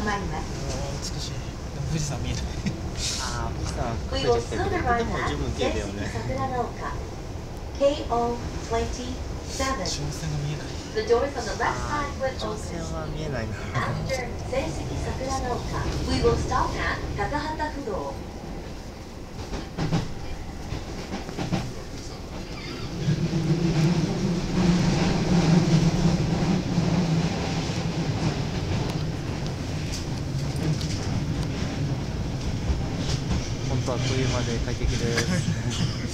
と参ります。 美しい。でも富士山見えない。 ああ、富士山は We 隠れ will ちゃって soon るけど、で arrive も at 十分綺麗だよ仙石ね。 桜ヶ丘 KO27. 挑戦が見えない。 The doors on the left あ side will あ、挑 open. 戦は見えないな。 After 仙石桜ヶ丘 We will stop at 高畑不動。 本当あっという間で快適です。